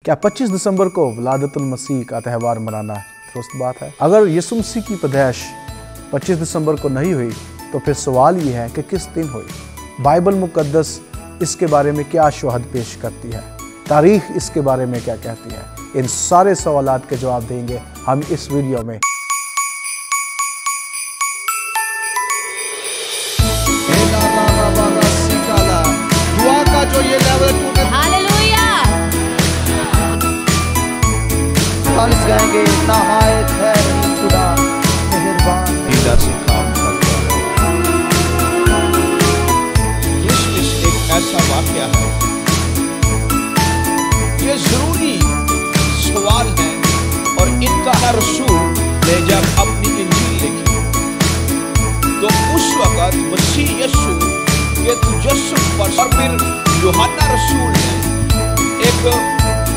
क्या 25 दिसंबर को विलादतुल मसीह का त्यौहार मनाना दुरुस्त बात है? अगर यीशु मसीह की पैदाइश 25 दिसंबर को नहीं हुई तो फिर सवाल ये है कि किस दिन हुई? बाइबल मुकद्दस इसके बारे में क्या शवाहद पेश करती है? तारीख इसके बारे में क्या कहती है? इन सारे सवालात के जवाब देंगे हम इस वीडियो में। दुआ का जो ये लेवल हालेलुया हम गाएंगे, नहायत है खुदा मेहरबान। दीदा से काम करता है। क्रिसमस एक ऐसा वाकया है, ये जरूरी सवाल है और इनका रसूल ने जब अपनी इंजील लिखी तो उस वक्त मसीह यीशु के तजस्सुस पर और फिर यूहन्ना रसूल ने एक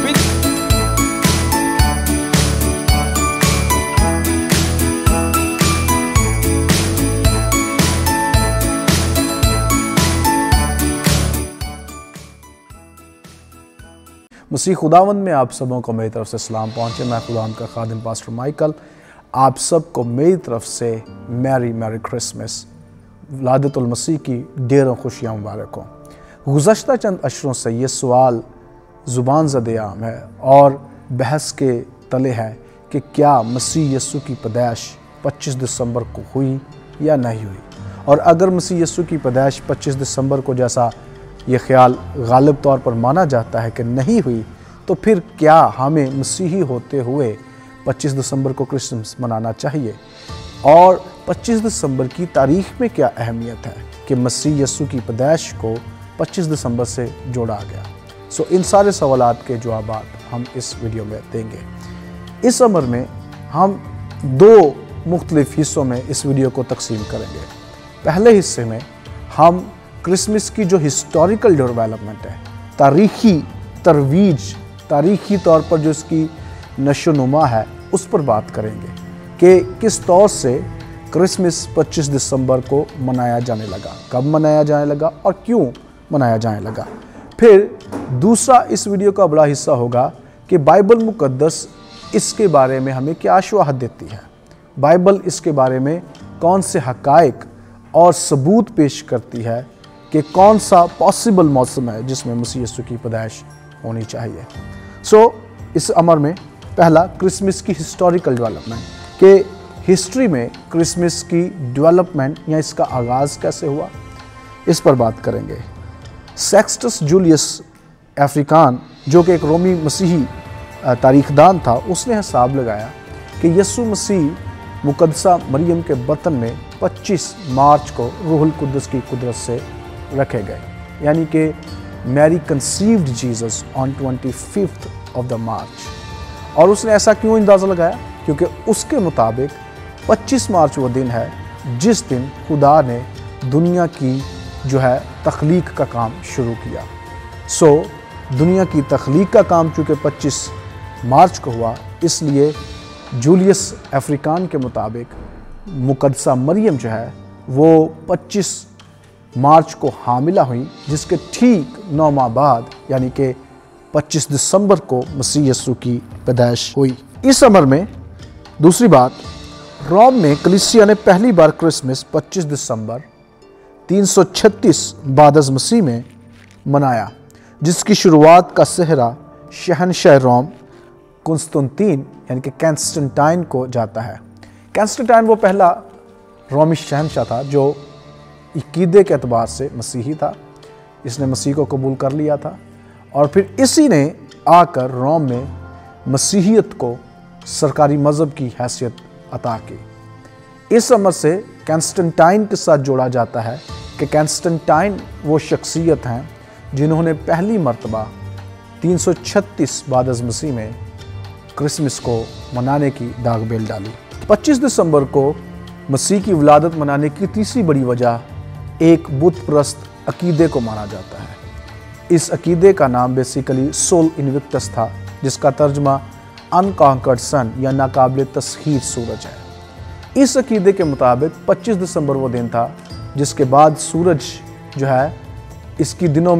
मसीह खुदावंद में आप सबों को मेरी तरफ से सलाम पहुँचे। मैं खुदावंद का खादिम पास्टर माइकल, आप सबको मेरी तरफ से मैरी क्रिसमस, विलादतुल मसीह की ढेरों खुशियाँ मुबारक हों। गुज़श्ता चंद अशरों से ये सवाल ज़ुबान ज़द-ए-आम है और बहस के तले है कि क्या मसीह यीशु की पैदाइश 25 दिसंबर को हुई या नहीं हुई। और अगर मसीह यीशु की पैदाइश 25 दिसंबर को जैसा ये ख्याल गालिब तौर पर माना जाता है कि नहीं हुई, तो फिर क्या हमें मसीही होते हुए 25 दिसंबर को क्रिसमस मनाना चाहिए? और 25 दिसंबर की तारीख में क्या अहमियत है कि मसीह यीशु की पैदाइश को 25 दिसंबर से जोड़ा गया? इन सारे सवालात के जवाब हम इस वीडियो में देंगे। इस अमर में हम दो मुख्तलिफ हिस्सों में इस वीडियो को तकसीम करेंगे। पहले हिस्से में हम क्रिसमस की जो हिस्टोरिकल डेवलपमेंट है, तारीखी तरवीज, तारीखी तौर पर जो इसकी नशोनुमा है, उस पर बात करेंगे कि किस तौर से क्रिसमस 25 दिसंबर को मनाया जाने लगा, कब मनाया जाने लगा और क्यों मनाया जाने लगा। फिर दूसरा इस वीडियो का बड़ा हिस्सा होगा कि बाइबल मुकद्दस इसके बारे में हमें क्या शवाहद देती है, बाइबल इसके बारे में कौन से हक़ाइक़ और सबूत पेश करती है कि कौन सा पॉसिबल मौसम है जिसमें मसीह यीशु की पैदाइश होनी चाहिए। इस अमर में पहला क्रिसमस की हिस्टोरिकल डेवलपमेंट, कि हिस्ट्री में क्रिसमस की डेवलपमेंट या इसका आगाज़ कैसे हुआ, इस पर बात करेंगे। सेक्सटस जूलियस अफ्रीकान, जो कि एक रोमी मसीही तारीखदान था, उसने हिसाब लगाया कि यीशु मसीह मुकद्दसा मरियम के बतन में 25 मार्च को रूहुल कुद्दस की कुदरत से रखे गए, यानी कि Mary conceived Jesus on 25th of the March. और उसने ऐसा क्यों अंदाज़ा लगाया? क्योंकि उसके मुताबिक 25 मार्च वो दिन है जिस दिन खुदा ने दुनिया की जो है तख्लीक का काम शुरू किया। दुनिया की तख्लीक का काम चूँकि 25 मार्च को हुआ, इसलिए जूलियस अफ्रीकान के मुताबिक मुकद्दसा मरियम जो है वो 25 मार्च को हामिला हुई, जिसके ठीक 9 माह बाद यानी कि 25 दिसंबर को मसीह यीशु की पैदाइश हुई। इस अमर में दूसरी बात, रोम में कलीसिया ने पहली बार क्रिसमस 25 दिसंबर 336 बाद अज़ मसीह में मनाया, जिसकी शुरुआत का सेहरा शहनशाह रोम कुंस्तुंतीन यानी कि कैंस्टेंटाइन को जाता है। कैंस्टेंटाइन वो पहला रोमी शहनशाह था जो अकीदे के एतबार से मसीही था, इसने मसीह को कबूल कर लिया था और फिर इसी ने आकर रोम में मसीहियत को सरकारी मज़हब की हैसियत अता की। इस अमर से कैंस्टेंटाइन के साथ जोड़ा जाता है कि कैंस्टेंटाइन वो शख्सियत हैं जिन्होंने पहली मर्तबा 336 बाद अज़ मसीह में क्रिसमस को मनाने की दागबेल डाली। 25 दिसंबर को मसीह की विलादत मनाने की तीसरी बड़ी वजह एक बुत प्रस्त अकीदे को माना जाता है। इस अकीदे का नाम बेसिकली सोल इन्विक्टस था, जिसका तर्जमा अनकॉन्कर्ड सन या नाकाबिल तस्खीर सूरज है। इस अकीदे के मुताबिक 25 दिसंबर वो दिन था जिसके बाद सूरज जो है इसकी दिनों में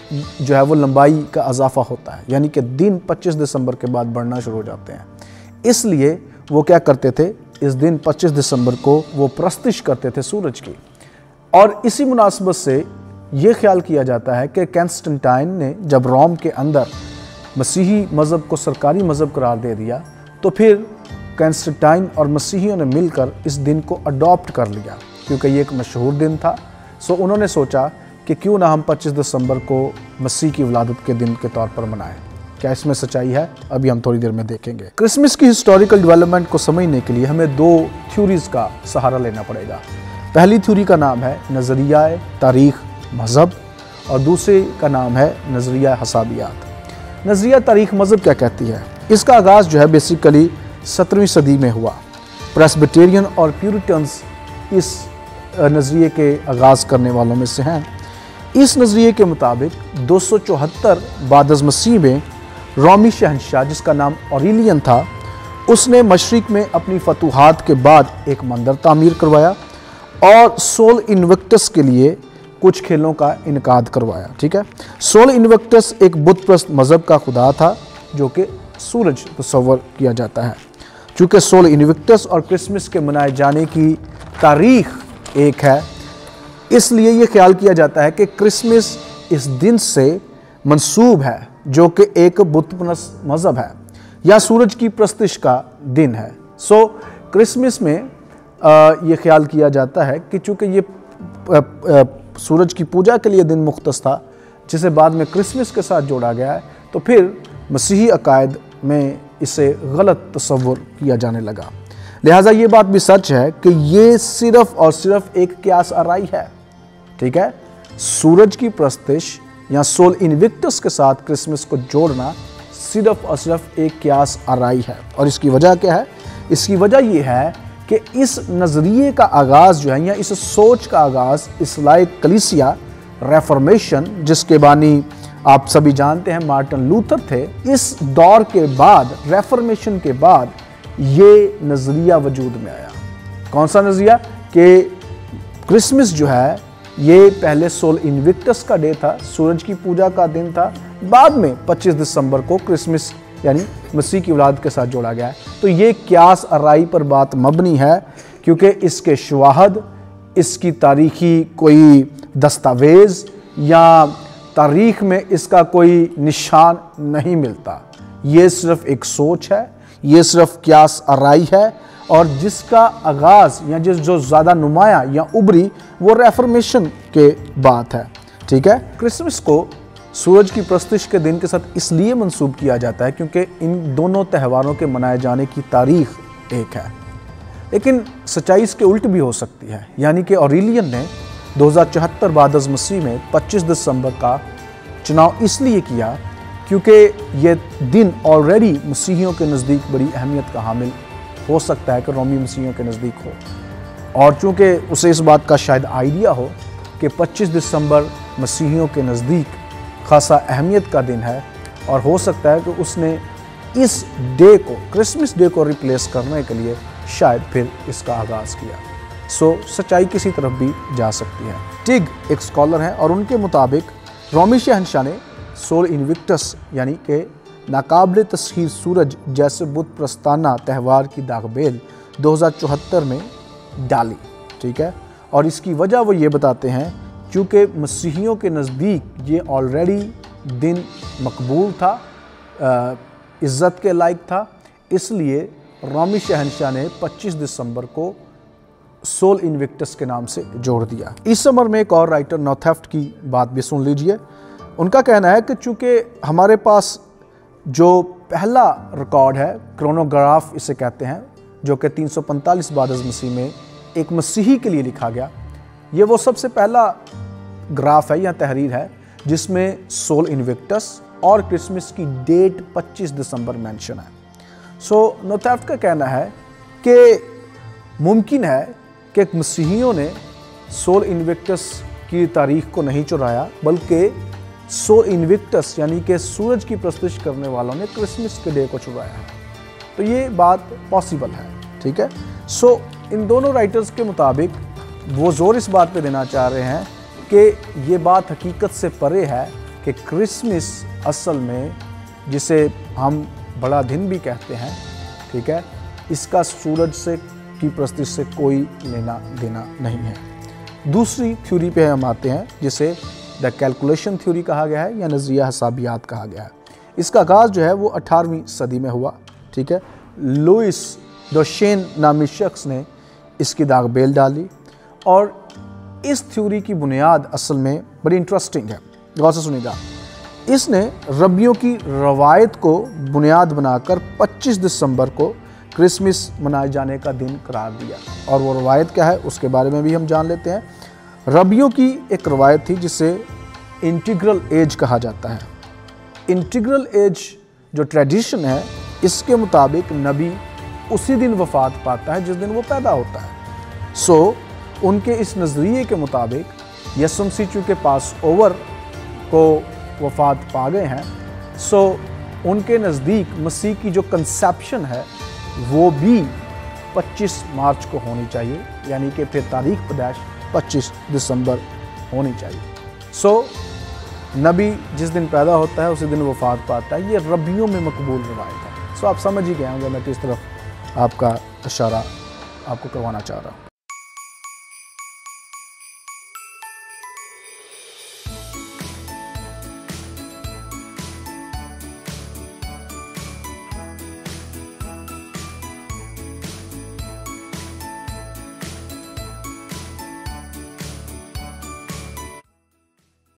जो है वो लंबाई का इजाफा होता है, यानी कि दिन 25 दिसंबर के बाद बढ़ना शुरू हो जाते हैं। इसलिए वो क्या करते थे, इस दिन 25 दिसंबर को वो प्रस्तिश करते थे सूरज की। और इसी मुनासबत से ये ख्याल किया जाता है कि कॉन्स्टेंटाइन ने जब रोम के अंदर मसीही मज़हब को सरकारी मज़हब करार दे दिया, तो फिर कॉन्स्टेंटाइन और मसीहियों ने मिलकर इस दिन को अडॉप्ट कर लिया, क्योंकि ये एक मशहूर दिन था। सो उन्होंने सोचा कि क्यों ना हम 25 दिसंबर को मसीह की विलादत के दिन के तौर पर मनाएं। क्या इसमें सच्चाई है, अभी हम थोड़ी देर में देखेंगे। क्रिसमस की हिस्टोरिकल डेवलपमेंट को समझने के लिए हमें दो थ्योरीज का सहारा लेना पड़ेगा। पहली थ्योरी का नाम है नज़रिया तारीख मज़हब और दूसरे का नाम है नज़रिया हसाबियात। नज़रिया तारीख मज़हब क्या कहती है? इसका आगाज़ जो है बेसिकली 17वीं सदी में हुआ। प्रेस्बिटेरियन और प्यूरिटन्स इस नज़रिए के आगाज़ करने वालों में से हैं। इस नज़रिए के मुताबिक 274 बाद मसीह में रोमी शहंशाह जिसका नाम ऑरेलियन था, उसने मशरिक में अपनी फतूहात के बाद एक मंदिर तामीर करवाया और सोल इन्विक्टस के लिए कुछ खेलों का इनकाद करवाया। ठीक है, सोल इन्विक्टस एक बुत प्रस्त मज़हब का खुदा था जो कि सूरज तस्वर किया जाता है। चूँकि सोल इन्विक्टस और क्रिसमस के मनाए जाने की तारीख एक है, इसलिए ये ख्याल किया जाता है कि क्रिसमस इस दिन से मंसूब है जो कि एक बुत प्रस्त मज़हब है या सूरज की प्रस्तिश का दिन है। सो क्रिसमस में ये ख्याल किया जाता है कि चूँकि ये सूरज की पूजा के लिए दिन मुख्तस था, जिसे बाद में क्रिसमस के साथ जोड़ा गया है, तो फिर मसीही अकायद में इसे गलत तस्वुर किया जाने लगा। लिहाजा ये बात भी सच है कि ये सिर्फ और सिर्फ एक क्यास आराई है। ठीक है, सूरज की प्रस्तिश या सोल इन्विक्टस के साथ क्रिसमस को जोड़ना सिर्फ और सिर्फ एक क्यास आराई है। और इसकी वजह क्या है? इसकी वजह ये है कि इस नज़रिए का आगाज़ जो है या इस सोच का आगाज़ इस्लामी कलीसिया रेफॉर्मेशन, जिसके बानी आप सभी जानते हैं मार्टिन लूथर थे, इस दौर के बाद, रेफॉर्मेशन के बाद ये नज़रिया वजूद में आया। कौन सा नज़रिया? कि क्रिसमस जो है ये पहले सोल इन्विक्टस का डे था, सूरज की पूजा का दिन था, बाद में 25 दिसंबर को क्रिसमस यानी मसीह की औलाद के साथ जोड़ा गया है। तो ये क्यास आराई पर बात मबनी है, क्योंकि इसके शवाहद, इसकी तारीखी कोई दस्तावेज़ या तारीख में इसका कोई निशान नहीं मिलता। ये सिर्फ एक सोच है, ये सिर्फ क्यास आराई है, और जिसका आगाज़ या जो ज़्यादा नुमाया या उभरी वो रेफॉर्मेशन के बात है। ठीक है, क्रिसमस को सूरज की प्रस्तिश के दिन के साथ इसलिए मंसूब किया जाता है क्योंकि इन दोनों त्योहारों के मनाए जाने की तारीख एक है। लेकिन सच्चाई इसके उल्ट भी हो सकती है, यानी कि ऑरेलियन ने 2074 बाद मसीह में 25 दिसंबर का चुनाव इसलिए किया क्योंकि ये दिन ऑलरेडी मसीहियों के नज़दीक बड़ी अहमियत का हामिल हो सकता है कि रोमी मसीहियों के नज़दीक हो, और चूँकि उसे इस बात का शायद आइडिया हो कि 25 दिसंबर मसीहियों के नज़दीक खासा अहमियत का दिन है, और हो सकता है कि उसने इस डे को, क्रिसमस डे को रिप्लेस करने के लिए शायद फिर इसका आगाज़ किया। सो सच्चाई किसी तरफ भी जा सकती है। टिग एक स्कॉलर हैं और उनके मुताबिक रोमी शहंशाह ने सोल इन्विक्टस यानी कि नाकाबिल तस्खीर सूरज जैसे बुत प्रस्ताना त्यौहार की दागबेल 2074 में डाली। ठीक है, और इसकी वजह वो ये बताते हैं क्योंकि मसीहियों के नज़दीक ये ऑलरेडी दिन मकबूल था, इज़्ज़त के लायक था, इसलिए रोमी शहंशाह ने 25 दिसंबर को सोल इन्विक्टस के नाम से जोड़ दिया। इस समर में एक और राइटर नॉर्थेफ्ट की बात भी सुन लीजिए। उनका कहना है कि चूँकि हमारे पास जो पहला रिकॉर्ड है, क्रोनोग्राफ इसे कहते हैं, जो कि 345 बाद मसीह में एक मसीही के लिए लिखा गया, ये वो सबसे पहला ग्राफ है या तहरीर है जिसमें सोल इन्विक्टस और क्रिसमस की डेट 25 दिसंबर मेंशन है। सो नॉर्थेफ्ट का कहना है कि मुमकिन है कि मसीहियों ने सोल इन्विक्टस की तारीख को नहीं चुराया, बल्कि सोल इन्विक्टस यानी कि सूरज की प्रस्तिश करने वालों ने क्रिसमस के डे को चुराया है। तो ये बात पॉसिबल है। ठीक है, सो इन दोनों राइटर्स के मुताबिक वो जोर इस बात पे देना चाह रहे हैं कि ये बात हकीकत से परे है कि क्रिसमस असल में, जिसे हम बड़ा दिन भी कहते हैं, ठीक है, इसका सूरज से की प्रस्थिति से कोई लेना देना नहीं है। दूसरी थ्योरी पे हम आते हैं जिसे द कैलकुलेशन थ्योरी कहा गया है या नज़रिया हिसाबियात कहा गया है। इसका आगाज़ जो है वो 18वीं सदी में हुआ, ठीक है। लुइस डोशेन नामी शख्स ने इसकी दाग बेल डाली और इस थ्योरी की बुनियाद असल में बड़ी इंटरेस्टिंग है, गौर से सुनिएगा। इसने रबियों की रवायत को बुनियाद बनाकर 25 दिसंबर को क्रिसमस मनाए जाने का दिन करार दिया। और वो रवायत क्या है उसके बारे में भी हम जान लेते हैं। रबियों की एक रवायत थी जिसे इंटीग्रल एज कहा जाता है। इंटीग्रल एज जो ट्रेडिशन है, इसके मुताबिक नबी उसी दिन वफ़ात पाता है जिस दिन वो पैदा होता है। सो उनके इस नज़रिए के मुताबिक यसुम मसीह चूँकि पास ओवर को वफ़ात पा गए हैं, सो उनके नज़दीक मसीह की जो कंसेप्शन है वो भी 25 मार्च को होनी चाहिए, यानी कि फिर तारीख पैदाइश 25 दिसंबर होनी चाहिए। सो नबी जिस दिन पैदा होता है उसी दिन वफ़ात पाता है। ये रबियों में मकबूल रवायत है। सो आप समझ ही गए होंगे मैं किस तरफ आपका इशारा आपको करवाना चाह रहा हूँ।